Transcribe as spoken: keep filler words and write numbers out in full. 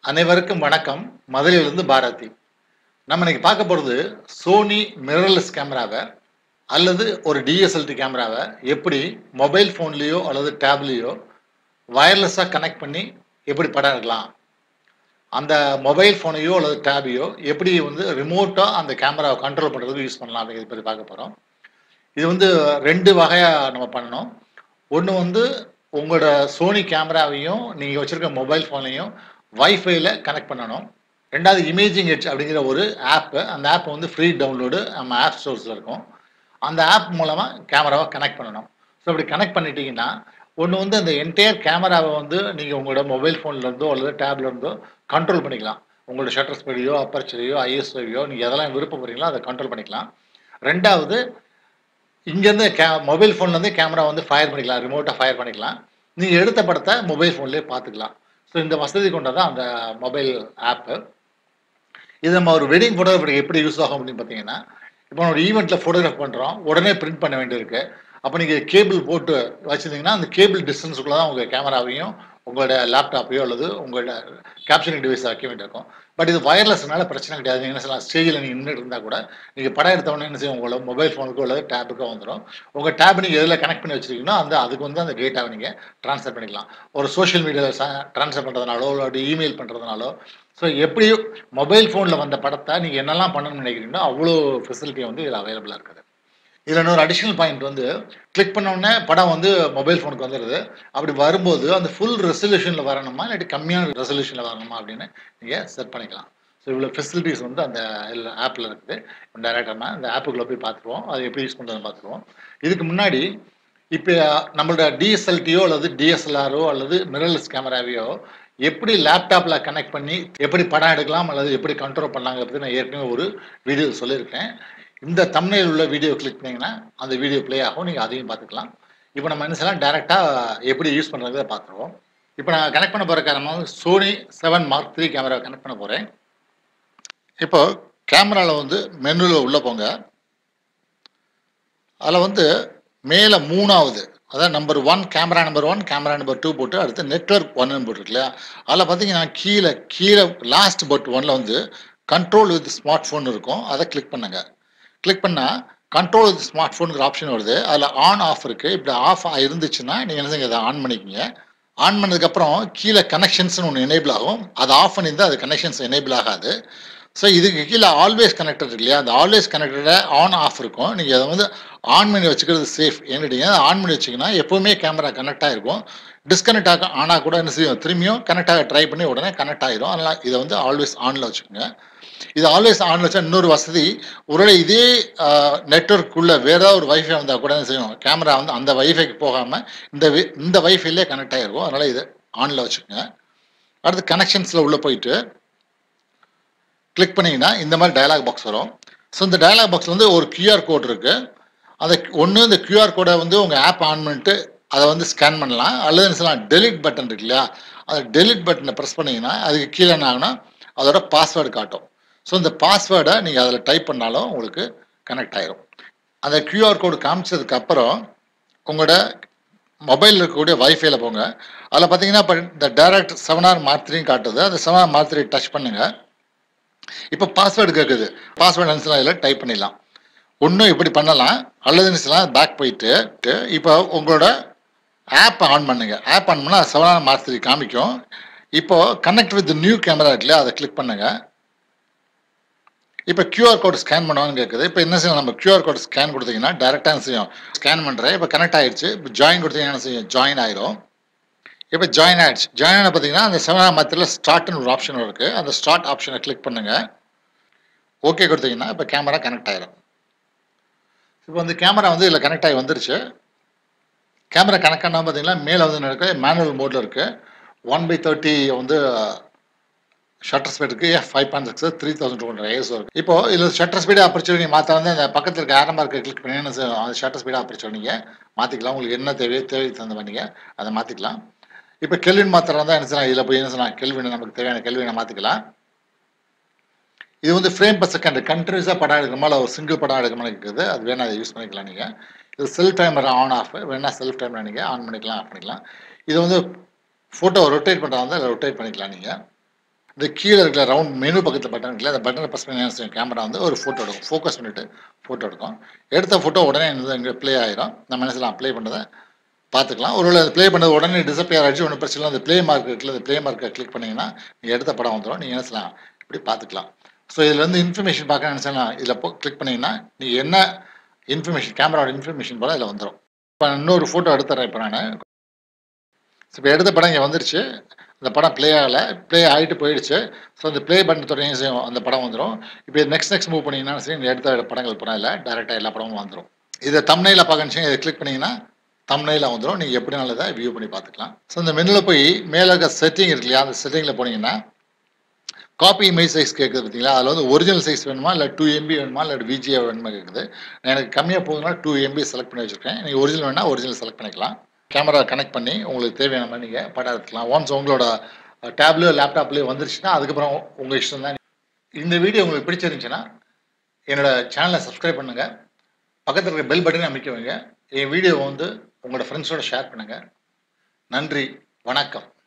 அனைவருக்கும் வணக்கம். மதுரையிலிருந்து பாரதி. நம்ம இன்னைக்கு பார்க்க போறது சோனி மிரர்லெஸ் கேமராவை அல்லது ஒரு டிஎஸ்எல்டி கேமராவை எப்படி மொபைல் ஃபோன்லயோ அல்லது டேப்லயோ வயர்லெஸ்ஸா கனெக்ட் பண்ணி எப்படி படம் எடுக்கலாம். அந்த மொபைல் ஃபோனையோ அல்லது டேபையோ எப்படி வந்து ரிமோட்டா அந்த கேமராவை கண்ட்ரோல் பண்றதுக்கு யூஸ் பண்ணலாம் அப்படிங்கிறத பத்தி பார்க்க போறோம். இது வந்து ரெண்டு வகையா நம்ம பண்ணணும். ஒன்று வந்து உங்களோட சோனி கேமராவையும் நீங்க வச்சிருக்க மொபைல் ஃபோனையும் வைஃபைல கனெக்ட் பண்ணணும். ரெண்டாவது இமேஜிங் எட்ஜ் அப்படிங்கிற ஒரு ஆப். அந்த ஆப் வந்து ஃப்ரீ டவுன்லோடு நம்ம ஆப் ஸ்டோர்ஸ்ல இருக்கும். அந்த ஆப் மூலமா கேமராவை கனெக்ட் பண்ணணும். ஸோ அப்படி கனெக்ட் பண்ணிட்டீங்கன்னா ஒன்று வந்து அந்த என்டையர் கேமராவை வந்து நீங்க உங்களோட மொபைல் ஃபோன்ல இருந்தோ அல்லது டேப்ல இருந்தோ கண்ட்ரோல் பண்ணிக்கலாம். உங்களோட ஷட்டர் ஸ்பீடையோ அப்பர்ச்சரையோ ஐஎஸ்ஓவையோ நீங்க எதெல்லாம் விருப்பப்படுறீங்களோ அதை கண்ட்ரோல் பண்ணிக்கலாம். ரெண்டாவது இங்கேருந்து கே மொபைல் ஃபோன்லேருந்து கேமரா வந்து ஃபயர் பண்ணிக்கலாம், ரிமோட்டாக ஃபயர் பண்ணிக்கலாம். நீங்கள் எடுத்த படத்தை மொபைல் ஃபோன்லேயே பார்த்துக்கலாம். ஸோ இந்த வசதி கொண்டதான் அந்த மொபைல் ஆப்பு. இது நம்ம ஒரு வெட்டிங் ஃபோட்டோகிராஃபருக்கு எப்படி யூஸ் ஆகும் அப்படின்னு பார்த்தீங்கன்னா, இப்போ ஒரு ஈவெண்ட்டில் ஃபோட்டோகிராஃப் பண்ணுறோம், உடனே பிரிண்ட் பண்ண வேண்டியிருக்கு. அப்போ நீங்கள் கேபிள் போட்டு வச்சுருந்தீங்கன்னா அந்த கேபிள் டிஸ்டன்ஸுக்குள்ளே தான் உங்கள் கேமராவையும் உங்களோட லேப்டாப்பையோ அல்லது உங்களோட கேப்சரிங் டிவைஸை வைக்க வேண்டியிருக்கும். பட் இது வயர்லெஸ்னால பிரச்சனை கிடையாது. நீங்கள் என்ன சொல்லலாம், ஸ்டேஜில் நீங்கள் நின்றுட்டு இருந்தால் கூட நீங்கள் படம் எடுத்தவொடனே என்ன செய்யும், உங்களோட மொபைல் ஃபோனுக்கோ அல்லது டேப்புக்கோ வந்துடும். உங்கள் டேப் நீங்கள் எதில் கனெக்ட் பண்ணி வச்சுருக்கீங்கன்னா அந்த அதுக்கு வந்து அந்த டேட்டாவை நீங்கள் ட்ரான்ஸ்ஃபர் பண்ணிக்கலாம். ஒரு சோஷியல் மீடியாவில் ட்ரான்ஸ்ஃபர் பண்ணுறதுனாலோ இல்லாட்டி இமெயில் பண்ணுறதுனாலோ. ஸோ எப்படி மொபைல் ஃபோனில் வந்த படத்தை நீங்கள் என்னெல்லாம் பண்ணணும்னு நினைக்கிறீங்களோ அவ்வளோ ஃபெசிலிட்டி வந்து இதில் அவைலபிளாக இருக்குது. இதில் இன்னொரு அடிஷ்னல் பாயிண்ட் வந்து கிளிக் பண்ணோடனே படம் வந்து மொபைல் ஃபோனுக்கு வந்துடுது. அப்படி வரும்போது அந்த ஃபுல் ரெசல்யூஷனில் வரணுமா இல்லாட்டி கம்மியான ரெசல்யூஷனில் வரணுமா அப்படின்னு நீங்கள் செட் பண்ணிக்கலாம். ஸோ இவ்வளோ ஃபெசிலிட்டிஸ் வந்து அந்த ஆப்பில் இருக்குது. டேரெக்டாக அந்த ஆப்புக்குள்ளே போய் பார்த்துருவோம், அது எப்படி யூஸ் பண்ணுறதுன்னு பார்த்துருவோம். இதுக்கு முன்னாடி இப்போ நம்மளோட டிஎஸ்எல்டியோ அல்லது டிஎஸ்எல்ஆரோ அல்லது மிரர்லெஸ் கேமராவையோ எப்படி லேப்டாப்பில் கனெக்ட் பண்ணி எப்படி படம் எடுக்கலாம் அல்லது எப்படி கண்ட்ரோல் பண்ணலாங்க பற்றி நான் ஏற்கனவே ஒரு வீடியோ சொல்லியிருக்கேன். இந்த தம்ப்நெயில் உள்ள வீடியோ கிளிக் பண்ணிங்கன்னா அந்த வீடியோ ப்ளே ஆகும், நீங்கள் அதையும் பார்த்துக்கலாம். இப்போ நம்ம என்ன செய்யலாம், டேரெக்டாக எப்படி யூஸ் பண்ணுறதை பார்த்துருவோம். இப்போ நான் கனெக்ட் பண்ண போகிற கேமரா வந்து Sony seven mark three camera connect பண்ண போகிறேன். இப்போ கேமராவில் வந்து மெனுவில் உள்ளே போங்க. அதில் வந்து மேலே மூணாவது அதாவது number one camera number one camera number two போட்டு அடுத்து நெட்வொர்க் ஒன்னு போட்டுருக்கு இல்லையா, அதில் பார்த்தீங்கன்னா கீழே கீழே லாஸ்ட் பட் ஒன்ல வந்து கண்ட்ரோல் வித் ஸ்மார்ட் ஃபோன் இருக்கும். அதை கிளிக் பண்ணுங்க. கிளிக் பண்ணால் கண்ட்ரோல் வித் ஸ்மார்ட் ஃபோனுங்கிற ஆப்ஷன் வருது. அதில் ஆன் ஆஃப் இருக்குது. இப்படி ஆஃப் இருந்துச்சுன்னா நீங்கள் என்ன செய்யுங்க, அதை ஆன் பண்ணிக்கிங்க. ஆன் பண்ணதுக்கப்புறம் கீழே கனெக்ஷன்ஸ்னு ஒன்று எனேபிள் ஆகும். அதை ஆஃப் பண்ணியிருந்தால் அது கனெக்ஷன்ஸ் எனேபிள் ஆகாது. ஸோ இதுக்கு கீழே ஆல்வேஸ் கனெக்டட் இருக்கு இல்லையா, அந்த ஆல்வேஸ் கனெக்டட ஆன் ஆஃப் இருக்கும். நீங்கள் அதை வந்து ஆன் பண்ணி வச்சுக்கிறது சேஃப். ஏன்னுட்டீங்க, ஆன் பண்ணி வச்சிங்கன்னா எப்போவுமே கேமரா கனெக்ட் ஆகிருக்கும். டிஸ்கனெக்ட் ஆக ஆனால் கூட என்ன செய்யும், திரும்பியும் கனெக்ட் ஆக ட்ரை பண்ணி உடனே கனெக்ட் ஆகிடும். அதனால் இதை வந்து ஆல்வேஸ் ஆனில் வச்சுக்கோங்க. இது ஆல்வேஸ் ஆன் வச்சா இன்னொரு வசதி, ஒருவேளை இதே நெட்வொர்க்குள்ளே வேற ஏதாவது ஒரு வைஃபை வந்தால் கூட என்ன செய்யும், கேமரா வந்து அந்த வைஃபைக்கு போகாமல் இந்த இந்த வைஃபைலே கனெக்ட் ஆகிருக்கும். அதனால் இதை ஆனில் வச்சுக்கோங்க. அடுத்து கனெக்ஷன்ஸில் உள்ளே போயிட்டு கிளிக் பண்ணிங்கன்னா இந்த மாதிரி டயலாக் பாக்ஸ் வரும். ஸோ இந்த டயலாக் பாக்ஸில் வந்து ஒரு கியூஆர் கோட் இருக்குது. அதை ஒன்று இந்த கியூஆர் கோடை வந்து உங்கள் ஆப் ஆன் பண்ணிட்டு அதை வந்து ஸ்கேன் பண்ணலாம். அல்லது என்ன சொல்லலாம், டெலிட் பட்டன் இருக்கு இல்லையா, அதை டெலிட் பட்டனை ப்ரெஸ் பண்ணிங்கன்னா அதுக்கு கீழே என்ன ஆகுனா அதோட பாஸ்வேர்டு காட்டும். ஸோ இந்த பாஸ்வேர்டை நீங்கள் அதில் டைப் பண்ணாலும் உங்களுக்கு கனெக்ட் ஆகிடும். அந்த கியூஆர் கோடு காமிச்சதுக்கப்புறம் உங்களோட மொபைலில் இருக்கக்கூடிய வைஃபைல போங்க. அதில் பார்த்தீங்கன்னா இப்போ இந்த direct seven R mark three காட்டுது. அந்த seven R mark three touch பண்ணுங்கள். இப்போ பாஸ்வேர்டு கேட்குது. பாஸ்வேர்டு அனுசலாம் இதில் டைப் பண்ணிடலாம். ஒன்றும் இப்படி பண்ணலாம், அல்லது நினச்சலாம் பேக் போயிட்டு இப்போ உங்களோட ஆப் ஆன் பண்ணுங்க. ஆப் ஆன் பண்ணால் செவன் ஆர் மார்க் த்ரீ காமிக்கும். இப்போ கனெக்ட் வித் நியூ கேமரா இருக்குல்லையா, அதை கிளிக் பண்ணுங்க. இப்போ கியூஆர் கோட் ஸ்கேன் பண்ணுவான்னு கேட்குது. இப்போ என்ன செய்யும், நம்ம கியூஆர் கோட் ஸ்கேன் கொடுத்தீங்கன்னா டேரெக்டாக என்ன செய்யும், ஸ்கேன் பண்ணுறேன். இப்போ கனெக்ட் ஆகிடுச்சு. இப்போ ஜாயின் கொடுத்தீங்கன்னா என்ன செய்யும், ஜாயின் ஆகிடும். இப்போ ஜாயின் ஆகிடுச்சு. ஜாயின் ஆன பார்த்தீங்கன்னா அந்த செவன் மத்தியில் ஸ்டார்ட்னு ஒரு ஆப்ஷன் இருக்குது. அந்த ஸ்டார்ட் ஆப்ஷனை கிளிக் பண்ணுங்கள். ஓகே கொடுத்தீங்கன்னா இப்போ கேமரா கனெக்ட் ஆகிடும். இப்போ வந்து கேமரா வந்து இதில் கனெக்ட் ஆகி வந்துருச்சு. கேமரா கனெக்ட் ஆனால் பார்த்தீங்கன்னா மேலே வந்து நடக்க மேனுவல் மோடில் இருக்குது. ஒன் பை தேர்ட்டி வந்து ஷட்டர் ஸ்பீட் இருக்குது. F five point six three thousand two hundred ISO இருக்குது. இப்போ இதில் ஷட்டர் ஸ்பீடு ஆப்பர்ச்சுனிட்டி மாற்ற வந்து அந்த பக்கத்தில் இருக்க ஆரம்ப இருக்க கிளிக் பண்ணி என்ன அந்த ஷட்டர் ஸ்பீடு ஆப்பர்ச்சுனிட்டிங்க மாற்றிக்கலாம். உங்களுக்கு என்ன தேவையோ தேவை தகுந்த பண்ணிங்க அதை மாற்றிக்கலாம். இப்போ கெல்வின் மாத்திரம் தான் என்ன செய்யலாம், இதில் போய் என்ன செய்யலாம், கெல்வினை நமக்கு தேவையான கெல்வினை மாற்றிக்கலாம். இது வந்து ஃப்ரேம் பர் செகண்ட் கண்டினியூஸாக படம் எடுக்கிற மாதிரி ஒரு சிங்கிள் படம் எடுக்கிற மாதிரி இருக்குது. அது வேணால் அதை யூஸ் பண்ணிக்கலாம். நீங்கள் இது செல்ஃப் டைமர் ஆன் ஆஃப் வேணால் செல்ஃப் டைமர் நீங்கள் ஆன் பண்ணிக்கலாம், ஆஃப் பண்ணிக்கலாம். இது வந்து ஃபோட்டோ ரொட்டேட் பண்ணுறதா இருந்தால் ரொட்டேட் பண்ணிக்கலாம். நீங்கள் இந்த கீழே இருக்கிற ரவுண்ட் மெனு பக்கத்தில் பட்டன் இருக்குல்ல, அந்த பட்டனை ப்ரெஸ் பண்ணி கேமரா வந்து ஒரு ஃபோட்டோ எடுக்கும், ஃபோக்கஸ் பண்ணிவிட்டு ஃபோட்டோ எடுக்கும். எடுத்த ஃபோட்டோ உடனே இங்கே ப்ளே ஆயிரும். நம்ம என்ன செய்யலாம், ப்ளே பண்ணதை பார்த்துக்கலாம். ஒருவேளை அது ப்ளே பண்ணது உடனே டிசப்பியர் ஆகிடுச்சு, ஒன்றும் பிரச்சனை இல்லை. அந்த ப்ளே மார்க் இருக்குல்ல, அந்த ப்ளே மார்க்கை கிளிக் பண்ணிங்கன்னா நீங்கள் எடுத்த படம் வந்துடும். நீங்கள் என்ன செய்யலாம், இப்படி பார்த்துக்கலாம். ஸோ இதில் வந்து இன்ஃபர்மேஷன் பார்க்க நினச்சேன்னா இதில் போ கிளிக் பண்ணிங்கன்னா நீங்கள் என்ன இன்ஃபர்மேஷன், கேமராவோட இன்ஃபர்மேஷன் போல இதில் வந்துடும். இப்போ இன்னொரு ஃபோட்டோ எடுத்துறேன். இப்போ நான் இப்போ எடுத்த படம் இங்கே வந்துருச்சு. அந்த படம் ப்ளே ஆகலை, ப்ளே ஆகிட்டு போயிடுச்சு. ஸோ அந்த ப்ளே பட்டன் தொடங்கி செய்யும், அந்த படம் வந்துடும். இப்போ நெக்ஸ்ட் நெக்ஸ்ட் மூவ் பண்ணிங்கன்னா சரி, இந்த எடுத்த படங்கள் படம் இல்லை, டேரெக்டாக எல்லா படமும் வந்துடும். இதை தம்ப்நெயில பார்க்கணுச்சு, இதை கிளிக் பண்ணிங்கன்னா தம்ப்நெயில வந்துடும். நீங்கள் எப்படி நல்லதை வியூ பண்ணி பார்த்துக்கலாம். ஸோ இந்த மெனுவில் போய் மேலே இருக்க செட்டிங் இருக்கு இல்லையா, அந்த செட்டிங்கில் போனீங்கன்னா காப்பி இமேஜ் சைஸ் கேட்குது பார்த்தீங்களா, அதில் வந்து ஒரிஜினல் சைஸ் வேணுமா இல்லை டூ எம்பி வேணுமா இல்லை விஜிஏ வேணுமா கேட்குது. எனக்கு கம்மியாக போகுதுன்னா டூ எம்பி செலக்ட் பண்ணி வச்சுருக்கேன். நீங்கள் ஒரிஜினல் வேணால் ஒரிஜினல் செலக்ட் பண்ணிக்கலாம். கேமரா கனெக்ட் பண்ணி உங்களுக்கு தேவையான மாதிரி நீங்கள் படம் எடுத்துக்கலாம். ஒன்ஸ் உங்களோட டேப்லேயோ லேப்டாப்லேயோ வந்துருச்சுன்னா அதுக்கப்புறம் உங்கள் இஷ்டம் தான். இந்த வீடியோ உங்களுக்கு பிடிச்சிருந்துச்சுன்னா என்னோட சேனலை சப்ஸ்கிரைப் பண்ணுங்கள், பக்கத்தில் இருக்க பெல் பட்டனை அமைக்க வைங்க. என் வீடியோ வந்து உங்களோட ஃப்ரெண்ட்ஸோட ஷேர் பண்ணுங்கள். நன்றி, வணக்கம்.